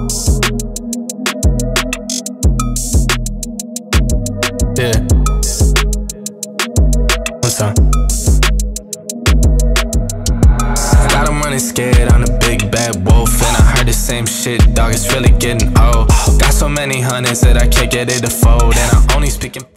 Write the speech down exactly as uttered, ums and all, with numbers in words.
Yeah. What's up? A lot of money scared, I'm a big bad wolf. And I heard the same shit, dog, it's really getting old. Got so many hundreds that I can't get it to fold. And I only speak in